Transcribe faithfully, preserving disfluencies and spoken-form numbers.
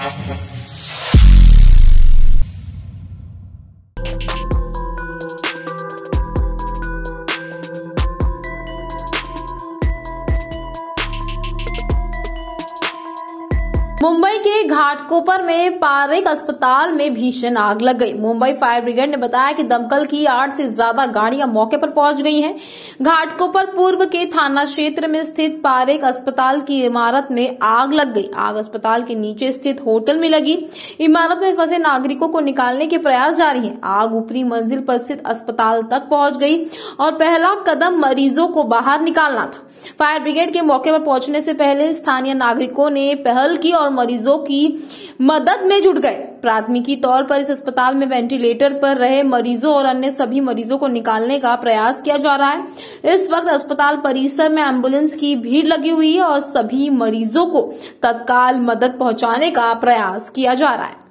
मुंबई के घाटकोपर में पारेख अस्पताल में भीषण आग लग गई। मुंबई फायर ब्रिगेड ने बताया कि दमकल की आठ से ज्यादा गाड़ियां मौके पर पहुंच गई हैं। घाटकोपर पूर्व के थाना क्षेत्र में स्थित पारेख अस्पताल की इमारत में आग लग गई। आग अस्पताल के नीचे स्थित होटल में लगी। इमारत में फंसे नागरिकों को निकालने के प्रयास जारी हैं। आग ऊपरी मंजिल पर स्थित अस्पताल तक पहुंच गई और पहला कदम मरीजों को बाहर निकालना था। फायर ब्रिगेड के मौके पर पहुंचने से पहले स्थानीय नागरिकों ने पहल की और मरीजों की मदद में जुट गए। प्राथमिकी तौर पर इस अस्पताल में वेंटिलेटर पर रहे मरीजों और अन्य सभी मरीजों को निकालने का प्रयास किया जा रहा है। इस वक्त अस्पताल परिसर में एम्बुलेंस की भीड़ लगी हुई है और सभी मरीजों को तत्काल मदद पहुंचाने का प्रयास किया जा रहा है।